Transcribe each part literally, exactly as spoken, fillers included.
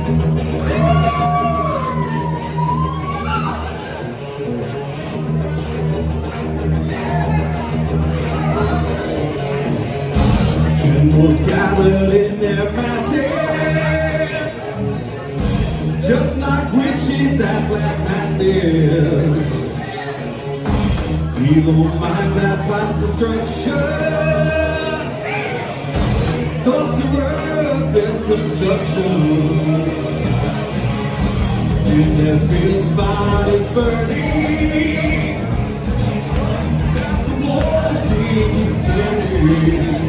Generals gathered in their masses, just like witches at black masses. Evil minds that plot destruction, sorcerer of destruction. In their fields, bodies burning, as the war machine is turning.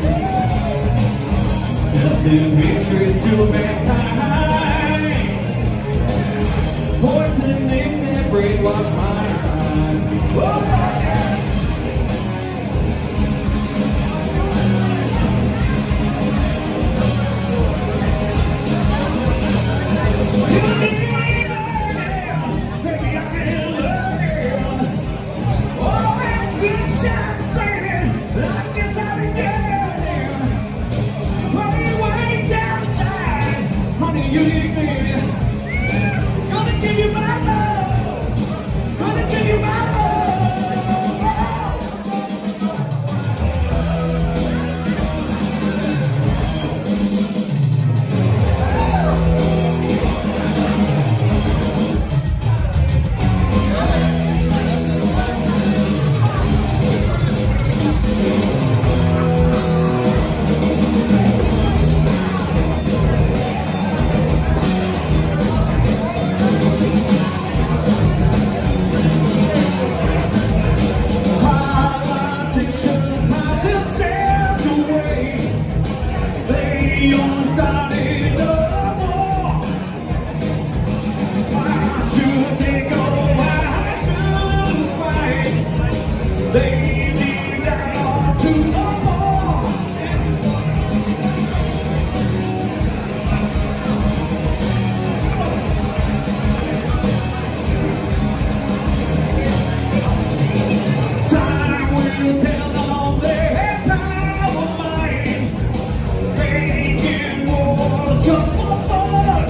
Death and hatred to mankind, poisoning their brainwashed mind. Oh, you need me. Gonna give you my love. Gonna give you my started a war. Why should they go out to fight? They leave that all to the war. Time will tell all their power minds. Just for fun,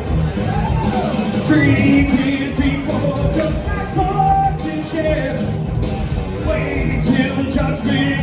treating people just like horses and ships. Wait till the judgment.